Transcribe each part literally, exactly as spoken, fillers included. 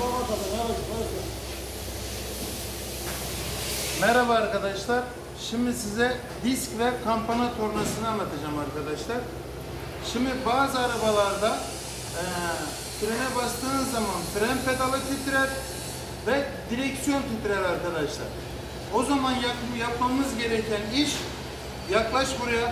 Merhaba arkadaşlar. Şimdi size disk ve kampana tornasını anlatacağım arkadaşlar. Şimdi bazı arabalarda e, frene bastığınız zaman fren pedalı titrer ve direksiyon titrer arkadaşlar. O zaman yap, yapmamız gereken iş, yaklaş buraya,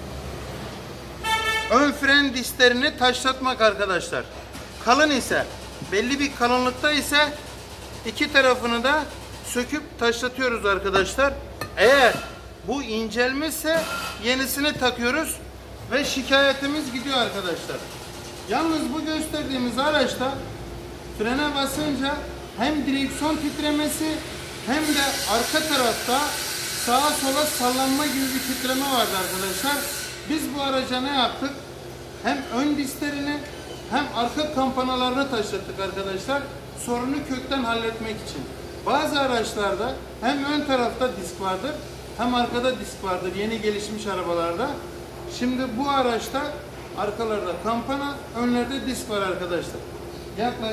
ön fren disklerini taşlatmak arkadaşlar. Kalın ise, belli bir kalınlıkta ise iki tarafını da söküp taşlatıyoruz arkadaşlar. Eğer bu incelmişse yenisini takıyoruz ve şikayetimiz gidiyor arkadaşlar. Yalnız bu gösterdiğimiz araçta frene basınca hem direksiyon titremesi hem de arka tarafta sağa sola sallanma gibi bir titreme vardı arkadaşlar. Biz bu araca ne yaptık? Hem ön disklerini hem arka kampanalarını taşlattık arkadaşlar. Sorunu kökten halletmek için. Bazı araçlarda hem ön tarafta disk vardır hem arkada disk vardır yeni gelişmiş arabalarda. Şimdi bu araçta arkalarda kampana, önlerde disk var arkadaşlar. Yaklaş.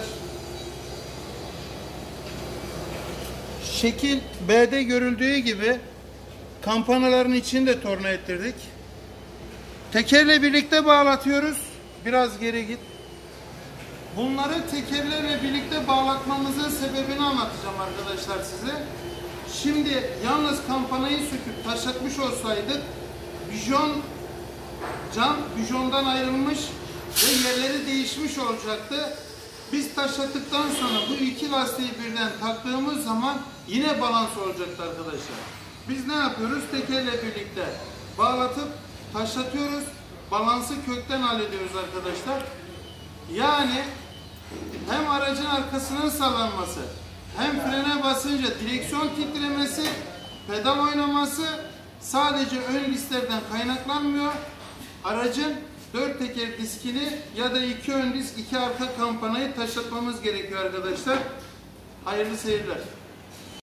Şekil B'de görüldüğü gibi kampanaların içini de torna ettirdik. Tekerle birlikte bağlatıyoruz. Biraz geri git. Bunları tekerlerle birlikte bağlatmamızın sebebini anlatacağım arkadaşlar size. Şimdi yalnız kampanayı söküp taşlatmış olsaydık bijon, cam bijondan ayrılmış ve yerleri değişmiş olacaktı. Biz taşlattıktan sonra bu iki lastiği birden taktığımız zaman yine balans olacaktı arkadaşlar. Biz ne yapıyoruz? Tekerle birlikte bağlatıp taşlatıyoruz. Balansı kökten hallediyoruz arkadaşlar. Yani hem aracın arkasının sallanması, hem frene basınca direksiyon titremesi, pedal oynaması sadece ön disklerden kaynaklanmıyor. Aracın dört teker diskini ya da iki ön disk, iki arka kampanayı taşlatmamız gerekiyor arkadaşlar. Hayırlı seyirler.